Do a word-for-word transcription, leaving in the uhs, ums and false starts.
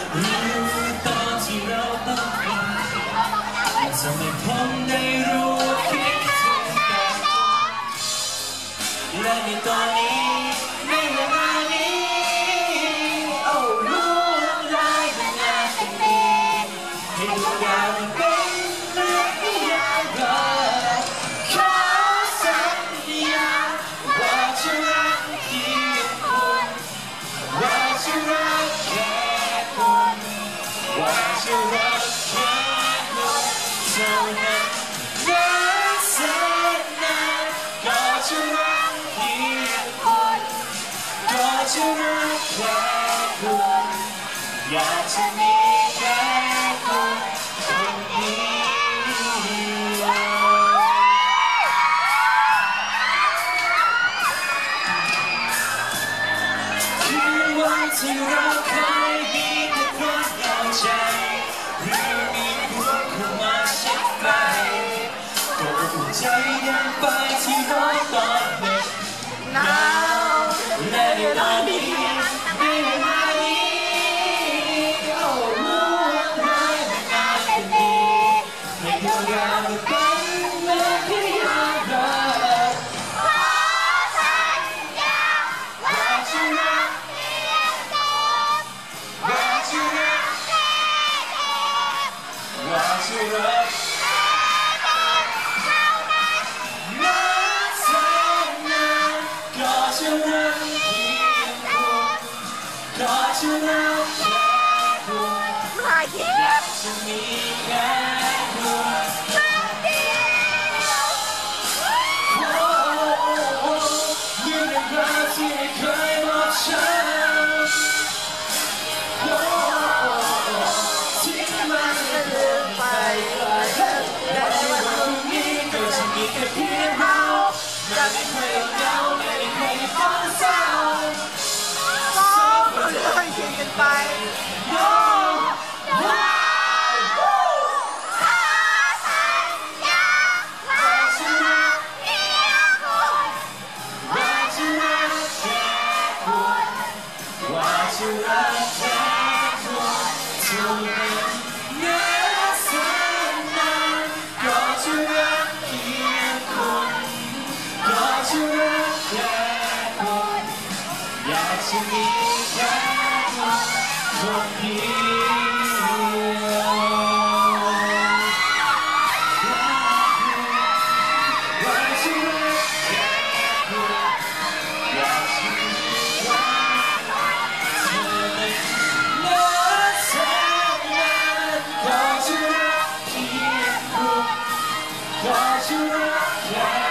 รู้ตอนที่เราต้องการทำให้ผมได้รู้คิดถึงกันและในตอนนี้ในเวลานี้โอ้รู้ลายเป็นงานเป็นดีให้ดวงดาวมันเป็นเรื่องที่ยาวกว่าขอสัญญาว่าจะรักเพียงคุณว่าจะรักแค่คุณว่าจะรักแค่คุณเท่านั้นนานแสนนานก็จะรักเพียงคุณก็จะรักแค่คุณอยากจะมีแค่คุณคนเดียวคือวันที่เราเคยมีแต่ความเหงาใจหรือมีพวกเข้ามาเช็คไปก็อุ่นใจเดินไปที่รถตอนเด็กหนาวและในตอนนี้ในเวลานี้โอ้รู้ร้ายไม่นานเป็นดีให้ดวงดาวมันเป็นเหมือนที่ยามรักขอสัญญาว่าจะรักเพียงคุณว่าจะรักแค่คุณว่าจะรักแค่คุณเท่านั้นนานแสนนานก็จะรักเพียงคุณก็จะรักแค่คุณอยากจะมีแค่คุณคนเดียวโอ้โอ้ยิ่งเป็นรักที่ไม่เคยบอกฉันโอ้ที่มันจะเดินไปไกลและในวันพรุ่งนี้ก็จะมีแค่เพียงเราและไม่เคยเหงาและไม่เคยต้องเศร้าสองคนเลยยืนกันไปโอ้ว้าวขอสัญญาว่าจะรักเพียงคุณว่าจะรักแค่คุณว่าจะรักแค่คุณเท่านั้นนานแสนนานก็จะรักเพียงคุณก็จะรักแค่คุณอยากจะมีแค่คุณคนเดียวว่าจะรักแค่คุณอยากจะมีแค่เธอนั้นนานแสนนานก็จะรักเพียงคุณก็จะรักแค่